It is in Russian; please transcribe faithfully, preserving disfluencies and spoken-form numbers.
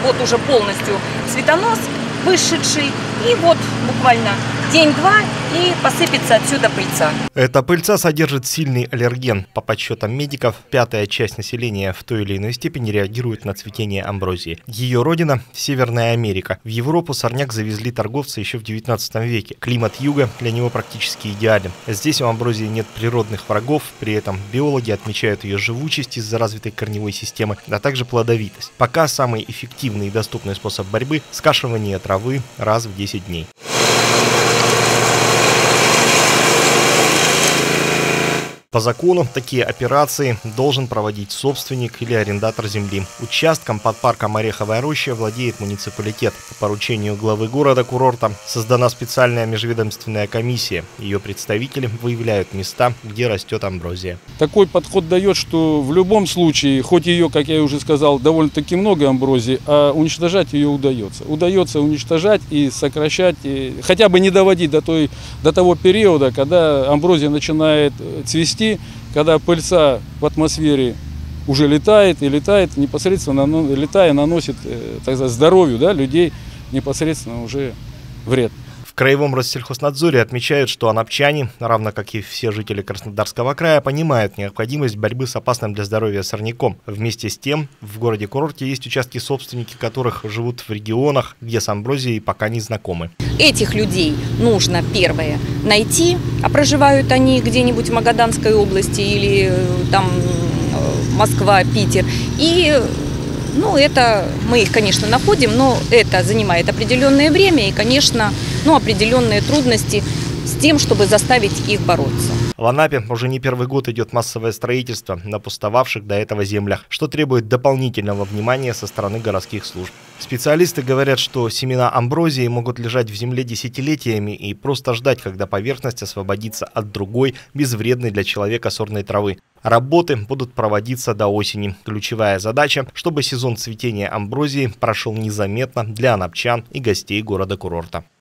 вот уже полностью цветонос вышедший, и вот буквально день-два, и посыпется отсюда пыльца. Эта пыльца содержит сильный аллерген. По подсчетам медиков, пятая часть населения в той или иной степени реагирует на цветение амброзии. Ее родина – Северная Америка. В Европу сорняк завезли торговцы еще в девятнадцатом веке. Климат юга для него практически идеален. Здесь у амброзии нет природных врагов, при этом биологи отмечают ее живучесть из-за развитой корневой системы, а также плодовитость. Пока самый эффективный и доступный способ борьбы – скашивание травы раз в десять дней. По закону такие операции должен проводить собственник или арендатор земли. Участком под парком Ореховая роща владеет муниципалитет. По поручению главы города-курорта создана специальная межведомственная комиссия. Ее представители выявляют места, где растет амброзия. Такой подход дает, что в любом случае, хоть ее, как я уже сказал, довольно-таки много амброзии, а уничтожать ее удается. Удается уничтожать и сокращать, и хотя бы не доводить до, той, до того периода, когда амброзия начинает цвести, когда пыльца в атмосфере уже летает и летает, непосредственно летая, наносит, так сказать, здоровью, да, людей непосредственно уже вред. В Краевом Россельхознадзоре отмечают, что анапчане, равно как и все жители Краснодарского края, понимают необходимость борьбы с опасным для здоровья сорняком. Вместе с тем, в городе-курорте есть участки, собственники которых живут в регионах, где с амброзией пока не знакомы. Этих людей нужно, первое, найти, а проживают они где-нибудь в Магаданской области или там Москва, Питер, и... Ну, это мы их, конечно, находим, но это занимает определенное время и, конечно, ну, определенные трудности с тем, чтобы заставить их бороться. В Анапе уже не первый год идет массовое строительство на пустовавших до этого землях, что требует дополнительного внимания со стороны городских служб. Специалисты говорят, что семена амброзии могут лежать в земле десятилетиями и просто ждать, когда поверхность освободится от другой, безвредной для человека сорной травы. Работы будут проводиться до осени. Ключевая задача, чтобы сезон цветения амброзии прошел незаметно для анапчан и гостей города-курорта.